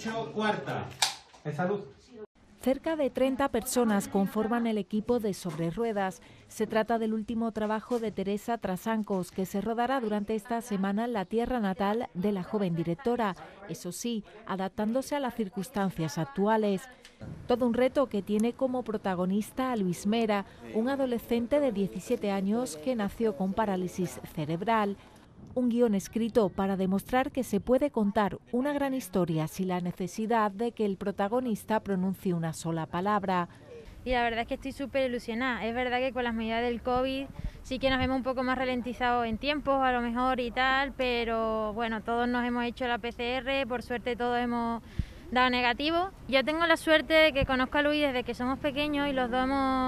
Cuarta. Salud. Cerca de 30 personas conforman el equipo de Sobre Ruedas. Se trata del último trabajo de Teresa Trasancos, que se rodará durante esta semana en la tierra natal de la joven directora, eso sí, adaptándose a las circunstancias actuales. Todo un reto que tiene como protagonista a Luis Mera, un adolescente de 17 años que nació con parálisis cerebral. Un guión escrito para demostrar que se puede contar una gran historia sin la necesidad de que el protagonista pronuncie una sola palabra. Y la verdad es que estoy súper ilusionada. Es verdad que con las medidas del COVID sí que nos vemos un poco más ralentizados en tiempos, a lo mejor y tal, pero bueno, todos nos hemos hecho la PCR, por suerte todos hemos dado negativo. Yo tengo la suerte de que conozco a Luis desde que somos pequeños y los dos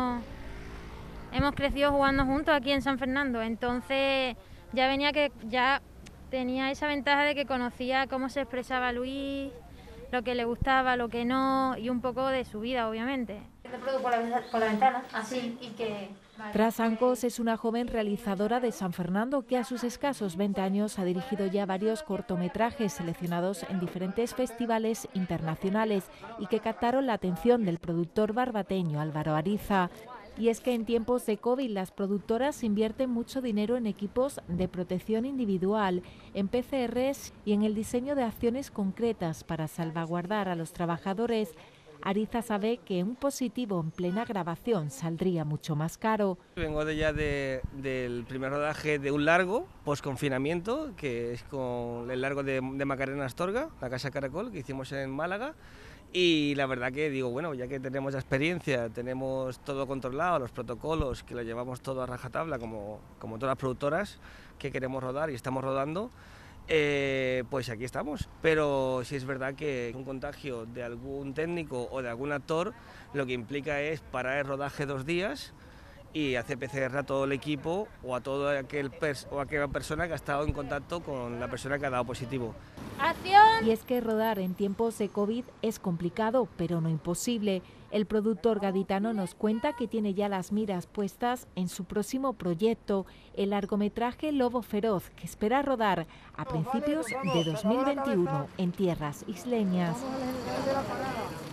hemos crecido jugando juntos aquí en San Fernando, entonces ya tenía esa ventaja de que conocía cómo se expresaba Luis, lo que le gustaba, lo que no, y un poco de su vida, obviamente. Por la ventana, así, y que... Trasancos es una joven realizadora de San Fernando que a sus escasos 20 años ha dirigido ya varios cortometrajes seleccionados en diferentes festivales internacionales y que captaron la atención del productor barbateño Álvaro Ariza. Y es que en tiempos de COVID las productoras invierten mucho dinero en equipos de protección individual, en PCRs y en el diseño de acciones concretas para salvaguardar a los trabajadores. Ariza sabe que un positivo en plena grabación saldría mucho más caro. Vengo del primer rodaje de un largo, post-confinamiento, que es con el largo de Macarena Astorga, la Casa Caracol, que hicimos en Málaga. Y la verdad que digo, bueno, ya que tenemos la experiencia, tenemos todo controlado, los protocolos, que lo llevamos todo a rajatabla, como todas las productoras que queremos rodar y estamos rodando, pues aquí estamos. Pero sí es verdad que un contagio de algún técnico o de algún actor lo que implica es parar el rodaje 2 días y hacer PCR a todo el equipo o a toda aquella persona que ha estado en contacto con la persona que ha dado positivo. Y es que rodar en tiempos de COVID es complicado, pero no imposible. El productor gaditano nos cuenta que tiene ya las miras puestas en su próximo proyecto, el largometraje Lobo Feroz, que espera rodar a principios de 2021 en tierras isleñas.